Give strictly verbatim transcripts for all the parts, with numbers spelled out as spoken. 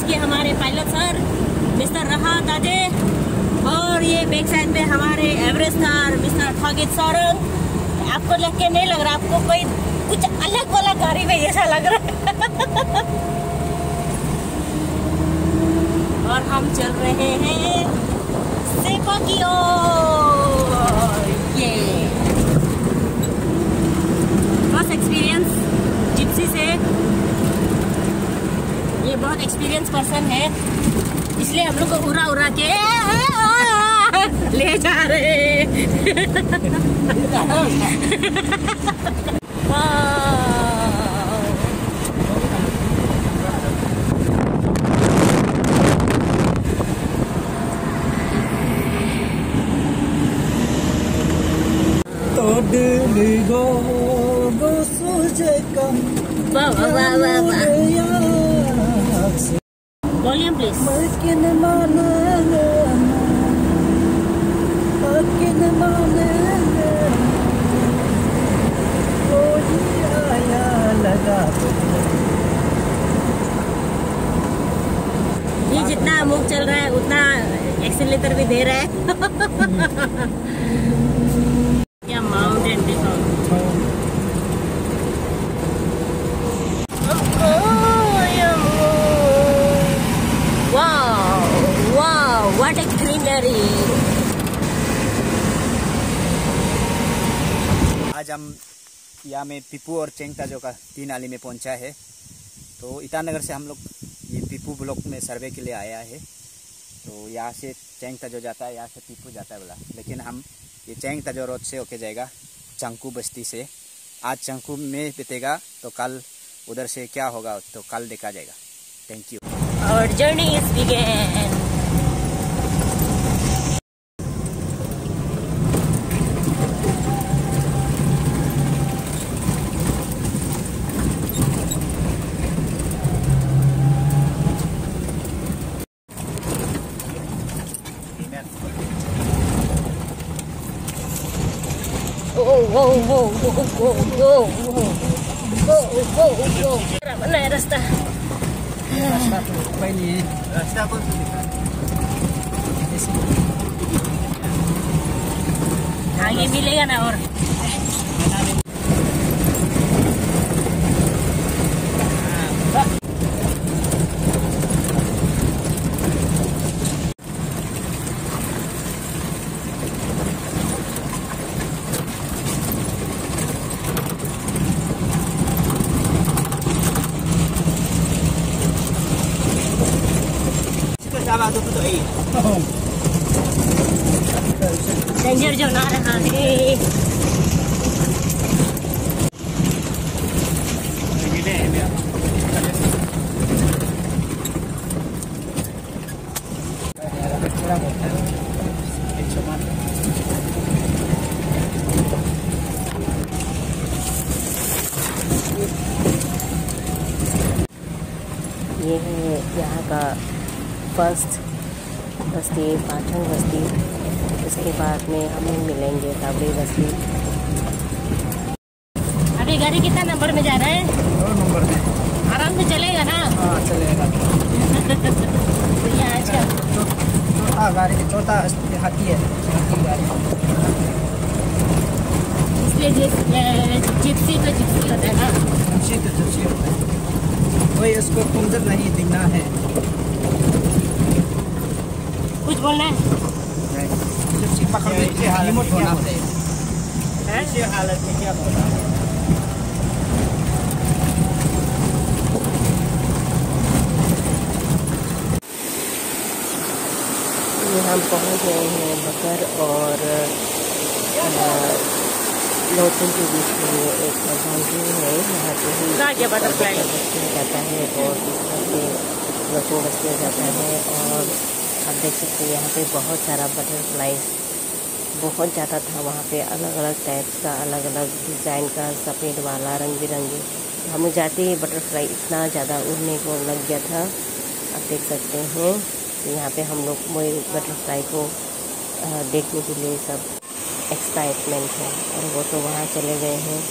ये हमारे pilot sir mister राहत आजे, और ये बैक साइड में हमारे एवरेस्ट स्टार मिस्टर ठागित सर। आपको लग के नहीं लग रहा, आपको कोई कुछ अलग वाला गाड़ी में ऐसा लग रहा है। और हम चल रहे हैं सेपा की ओर। ये फर्स्ट एक्सपीरियंस जिप्सी से, ये बहुत एक्सपीरियंस पर्सन है, इसलिए हम लोग को उड़ा उड़ा के ले जा रहे वॉल्यूम प्लीज। ये जितना मुख चल रहा है उतना एक्सीलेटर भी दे रहा है। क्या माउंटेन देखो। What a greenery! आज हम यहाँ में पीपू और चेंग ताजो का तीन आली में पहुँचा है। तो ईटानगर से हम लोग ये पीपू ब्लॉक में सर्वे के लिए आया है। तो यहाँ से चेंग ताजो जाता है, यहाँ से पीपू जाता है बोला, लेकिन हम ये चेंग ताजो रोड से होके जाएगा चंकू बस्ती से। आज चंकू में बीतेगा तो कल उधर से क्या होगा तो कल देखा जाएगा। Thank you. Our journey is began. Whoa, whoa, whoa, whoa, whoa, whoa, whoa, whoa, whoa, whoa. Mana ya rasta? रास्ता तो पहले रास्ता कौन सा दिखा? आगे मिलेगा ना और डेंजर जोन आ रहा है। ये है यहाँ का फर्स्ट बस्ती, पाठन बस्ती। इसके बाद में हम मिलेंगे ताबड़ी बस्ती। अभी गाड़ी कितना नंबर में जा रहा है? दो नंबर में। आराम से चलेगा ना? हाँ चलेगा। तो ये आज का चौथा गाड़ी चौथा हाथी है, हाथी गाड़ी। इसलिए जिप्सी तो जिप्सी होता है ना? जिप्सी तो जिप्सी होता है। कोई इसको कुंदर नहीं दिखना है। कुछ बोलना है? हालत होना है। ऐसी हालत में क्या होगा? ये हम पहुंच गए हैं बकर और लोटन के बीच में ये एक बाउंड्री है। यहाँ पे ही बस्तियाँ जाता है और इस तरह से लोटन बस्तियाँ जाता है। और आप देख सकते हैं यहाँ पे बहुत सारा बटरफ्लाईज बहुत ज़्यादा था वहाँ पे, अलग अलग टाइप्स का, अलग अलग डिज़ाइन का, सफ़ेद वाला, रंग बिरंगे। तो हम जाते ही बटरफ्लाई इतना ज़्यादा उड़ने को लग गया था, आप देख सकते हैं। तो यहाँ पे हम लोग वही बटरफ्लाई को देखने के लिए सब एक्साइटमेंट है। और वो तो वहाँ चले गए हैं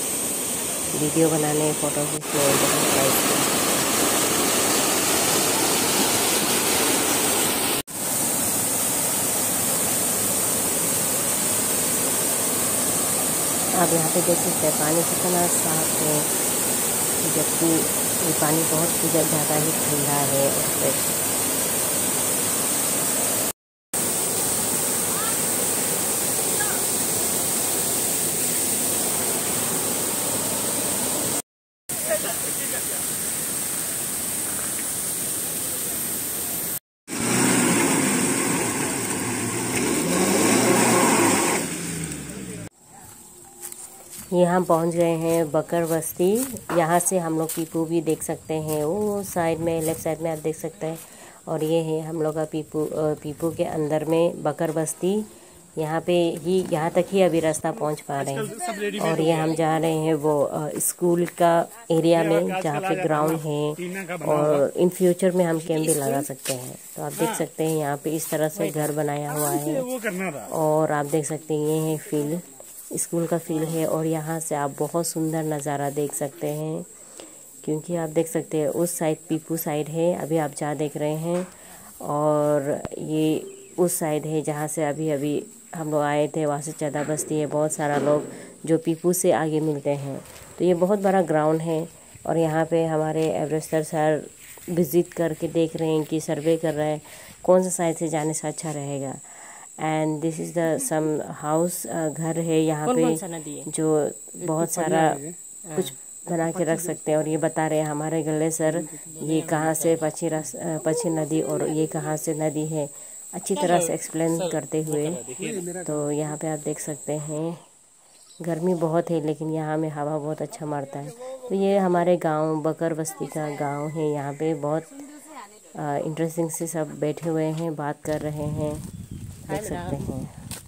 वीडियो बनाने, फ़ोटो खींचने बटरफ्लाई को। आप यहाँ पे देख सकते हैं पानी कितना साफ है, जबकि ये पानी बहुत ही ज़्यादा ही ठंडा है और फ्रेश। ये हम पहुंच गए हैं बकर बस्ती। यहाँ से हम लोग पीपू भी देख सकते हैं, वो साइड में लेफ्ट साइड में आप देख सकते हैं। और ये है हम लोग का पीपू पीपू के अंदर में बकर बस्ती। यहाँ पे ही यहाँ तक ही अभी रास्ता पहुँच पा रहे हैं। और ये हम जा रहे हैं वो स्कूल का एरिया में जहाँ पे ग्राउंड है, और इन फ्यूचर में हम कैंप भी लगा सकते हैं। तो आप देख सकते हैं यहाँ पे इस तरह से घर बनाया हुआ है। और आप देख सकते हैं ये है फील्ड, स्कूल का फील्ड है। और यहाँ से आप बहुत सुंदर नज़ारा देख सकते हैं, क्योंकि आप देख सकते हैं उस साइड पीपू साइड है अभी आप जहाँ देख रहे हैं, और ये उस साइड है जहाँ से अभी अभी हम लोग आए थे, वहाँ से चदा बस्ती है। बहुत सारा लोग जो पीपू से आगे मिलते हैं। तो ये बहुत बड़ा ग्राउंड है, और यहाँ पे हमारे एवरेस्टर सर विज़िट करके देख रहे हैं कि सर्वे कर रहे हैं कौन सा साइड से जाने से अच्छा रहेगा। And this is the some house, घर है यहाँ पे जो बहुत सारा कुछ बना के रख सकते हैं। और ये बता रहे हैं हमारे गले सर ये कहाँ से पक्षी पक्षी नदी और ये कहाँ से नदी है, अच्छी तरह से एक्सप्लेन करते हुए। तो यहाँ पे आप देख सकते हैं गर्मी बहुत है, लेकिन यहाँ में हवा बहुत अच्छा मारता है। तो ये हमारे गांव बकर बस्ती का गांव है। यहाँ पे बहुत इंटरेस्टिंग से सब बैठे हुए हैं, बात कर रहे हैं, देख सकते हैं।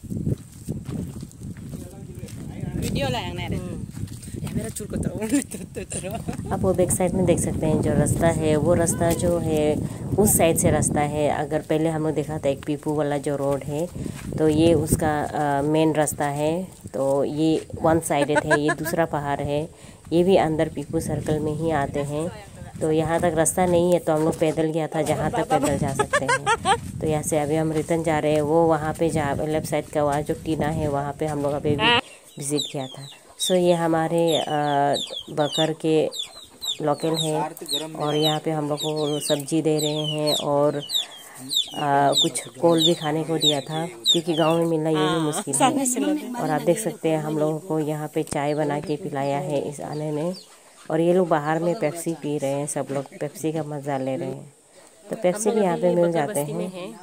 आप वो बैक साइड में देख सकते हैं जो रास्ता है, वो रास्ता जो है उस साइड से रास्ता है। अगर पहले हम लोग देखा था एक पीपू वाला जो रोड है, तो ये उसका मेन रास्ता है। तो ये वन साइडेड है, ये दूसरा पहाड़ है, ये भी अंदर पीपू सर्कल में ही आते हैं। तो यहाँ तक रास्ता नहीं है, तो हम लोग पैदल गया था, जहाँ तक पैदल जा सकते हैं। तो यहाँ से अभी हम रिटर्न जा रहे हैं। वो वहाँ पे जा लेफ्ट साइड का वहाँ जो टीना है वहाँ पे हम लोग अभी भी विज़िट किया था। सो ये हमारे बकर के लोकल है, और यहाँ पे हम लोग को सब्जी दे रहे हैं, और आ, कुछ कोल भी खाने को दिया था, क्योंकि गांव में मिलना ये भी मुश्किल है। और आप देख सकते हैं हम लोगों को यहाँ पे चाय बना के पिलाया है इस आने में। और ये लोग बाहर में पेप्सी पी रहे हैं, सब लोग पेप्सी का मज़ा ले रहे हैं। तो पेप्सी भी यहाँ पे मिल जाते हैं।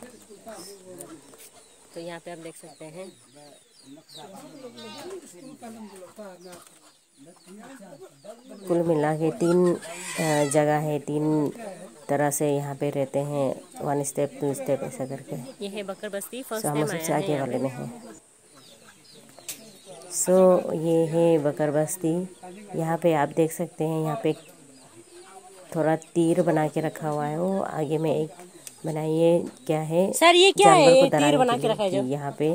तो यहाँ पे आप देख सकते हैं कुल मिला के तीन जगह है, तीन तरह से यहाँ पे रहते हैं, वन स्टेप टू स्टेप ऐसा करके। ये है बकर बस्ती, फर्स्ट टाइम सबसे आगे वाले में है। सो so, ये है बकर बस्ती। यहाँ पे आप देख सकते हैं यहाँ पे थोड़ा तीर बना के रखा हुआ है, वो आगे में एक बनाइए क्या है सर, ये क्या है? को तीर बना के रखा है जो यहाँ पे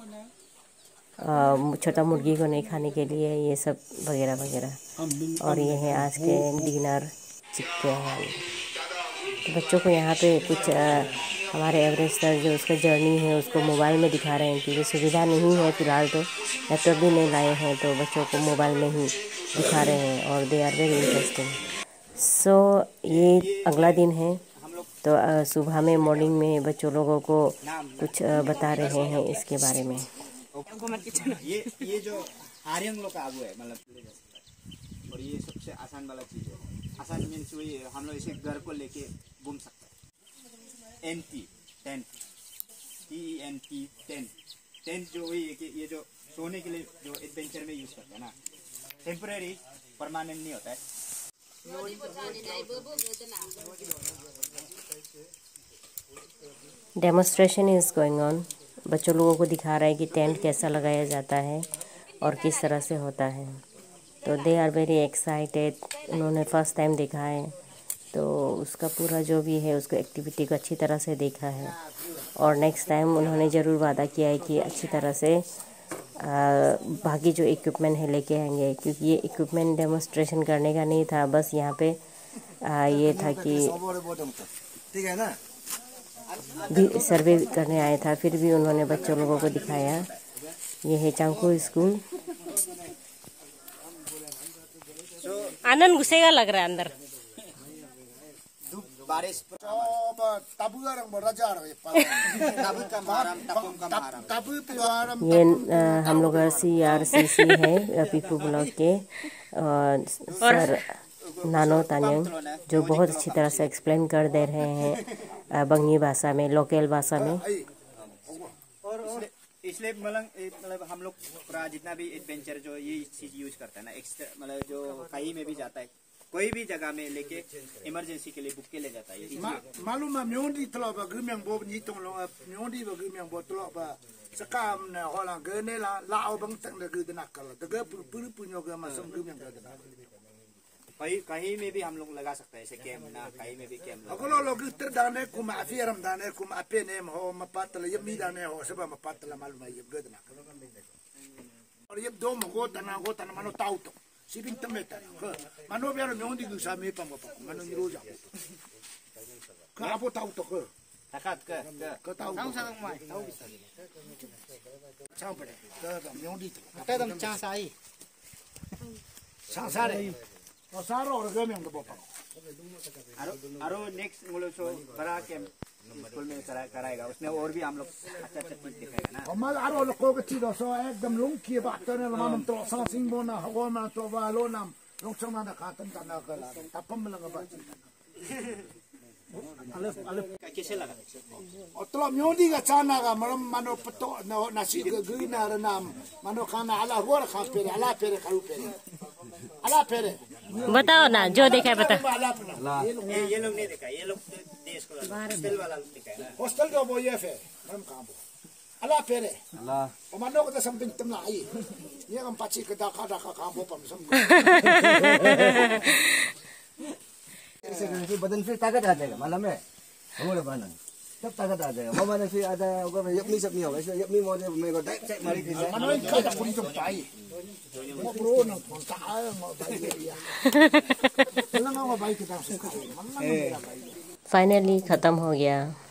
छोटा मुर्गी को नहीं खाने के लिए, ये सब वगैरह वगैरह। और ये है आज के डिनर चिकन। तो बच्चों को यहाँ पे कुछ आ, हमारे एवरेस्टर जो उसका जर्नी है उसको मोबाइल में दिखा रहे हैं, क्योंकि सुविधा नहीं है फ़िलहाल, तो लैपटॉप भी नहीं लाए हैं, तो बच्चों को मोबाइल में ही दिखा रहे हैं। और they are very interesting. So ये अगला दिन है, तो आ, सुबह में मॉर्निंग में बच्चों लोगों को कुछ आ, बता रहे हैं इसके बारे में। ये ये जो आर्यन लोग का आगू है, मतलब, और ये सबसे आसान वाला चीज है। आसान मीन्स वही हम लोग इसे घर को लेके घूम सकते हैं। N T tent, T N T tent, tent जो वही है कि ये जो सोने के लिए जो एडवेंचर में यूज करते हैं ना, टेम्परेरी परमानेंट नहीं होता है। Demonstration is going on. बच्चों लोगों को दिखा रहा है कि टेंट कैसा लगाया जाता है और किस तरह से होता है। तो दे आर वेरी एक्साइटेड, उन्होंने फर्स्ट टाइम देखा है, तो उसका पूरा जो भी है उसको एक्टिविटी को अच्छी तरह से देखा है। और नेक्स्ट टाइम उन्होंने ज़रूर वादा किया है कि अच्छी तरह से बाकी जो इक्विपमेंट है लेके आएंगे, क्योंकि ये इक्विपमेंट डेमोन्स्ट्रेशन करने का नहीं था, बस यहाँ पे आ, ये था कि ठीक है ना, भी सर्वे करने आया था। फिर भी उन्होंने बच्चों लोगों को दिखाया। ये है चांगको स्कूल, आनंद घुसेगा लग रहा है अंदर। बारिश ये हम लोग सी आर सी सी है पीपू ब्लॉक के सर नानो तान्यंग, जो बहुत अच्छी तरह से एक्सप्लेन कर दे रहे हैं बंगी भाषा में, लोकल भाषा में। और इसलिए मतलब हम लोग पूरा जितना भी एडवेंचर जो ये चीज यूज करता है ना, मतलब जो कहीं में भी जाता है, कोई भी जगह में लेके इमरजेंसी के लिए बुक के ले जाता है। मालूम है म्योंडी तलो बा गम्यांग बो नि तोंग लो म्योंडी बा गम्यांग बो तलो बा सकाम ने होला गने ला लाओ बंग तंग ने गदना कल दगे पुरु पुन्यो ग मा सम गम्यांग गदना कहीं कहीं में भी हम लोग लगा सकते हैं ऐसे कैम ना, कहीं में भी कैम लगा। अगलो लोग तर दाने कुम अफिरम दाने कुम अपे ने हो मपातल ये मी दाने हो सब मपातल मालूम है ये गदना और ये दो मगो तना गो तना मानो ताउ तो सिबिन तमेता मानो बेरो म्योंडी गुसा मे पम पम मानो निरोजा का आपो ताउ तो क ताकत का का ताउ ताउ सा माय ताउ बिसा चाउ पड़े का म्योंडी तो एकदम चांस आई सांसारे और सारो और गम्यांग तो बोपा आरो आरो नेक्स्ट मुलो सो बड़ा कैम स्कूल में करा कराएगा, उसमें और भी हम लोग अच्छा अच्छा चीज दिखाएगा ना। हमार आरो लोग को चीज सो एकदम लुंग की बात करने लगा तो सांसिंग बोना हवा में तो वालो नाम लोग समा ना खातन करना कला तपम लगा बात अलग अलग कैसे लगा और तो म्योंडी का चाना का मरम मानो पतो नासी गीना नाम मानो खाना आला हुआ खा पेरे आला पेरे खाऊ पेरे आला पेरे बताओ ना जो देखा है बता। ये ये लोग नहीं देखा, ये लोग देश को हॉस्टल वाला लोग देखा है ना। हॉस्टल का वो ये है हम कहां बो अला पेरे अला और मानो को तो समथिंग तुम लाई ये हम पाची का दाखा दाखा कहां बो पम सम ऐसे करके बदन फिर ताकत आ जाएगा मालूम है हमारे बना सब ताकत आ जाएगा वो मैंने फिर आता है अगर यपनी सब नहीं होगा इसलिए यपनी मोजे मेरे को डाइट चेक मारी थी मानो का का पूरी तो चाहिए वो प्रो ना कौन सा आया मो भाई ये ना ना भाई के पास फाइनली खत्म हो गया।